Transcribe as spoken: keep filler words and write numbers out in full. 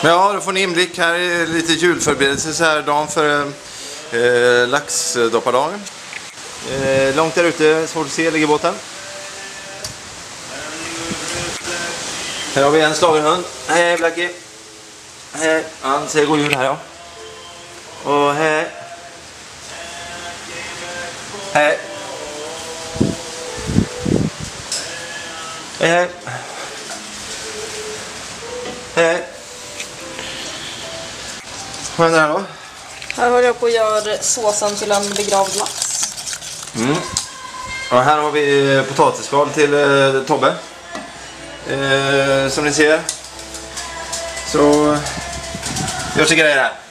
Ja, då får ni inblick här i lite julförberedelse så här dagen för eh, laxdoppardagen. Eh, långt där ute, svårt att se, ligger båten. Här har vi en slagerhund. Hej Blackie. Hej, han säger god jul här, ja. Och hej. Hej. Hej, hej. Hej. Vad händer här då? Här håller jag på att göra såsen till en begravd lax. Mm. Och här har vi potatisskal till eh, Tobbe. Eh, som ni ser. Så görs det grejer här.